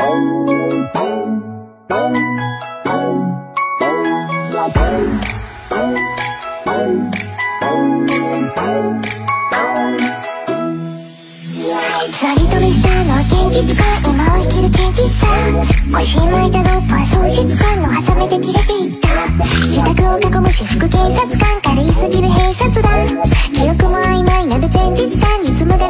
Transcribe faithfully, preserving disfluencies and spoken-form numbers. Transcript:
つなぎとミスターのは現実か今を生きる現実さ腰に巻いたロープは喪失感の挟めて切れていった自宅を囲む私服警察官軽いすぎる閉殺団記憶も曖昧なる前日感に紡が